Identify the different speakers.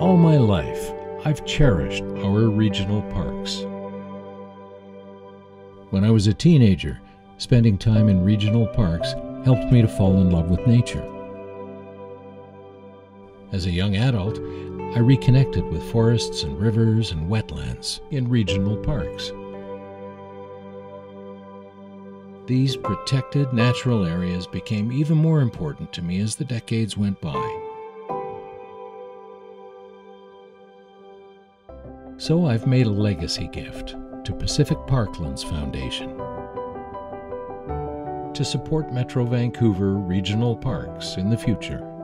Speaker 1: All my life, I've cherished our regional parks. When I was a teenager, spending time in regional parks helped me to fall in love with nature. As a young adult, I reconnected with forests and rivers and wetlands in regional parks. These protected natural areas became even more important to me as the decades went by. So I've made a legacy gift to Pacific Parklands Foundation to support Metro Vancouver regional parks in the future.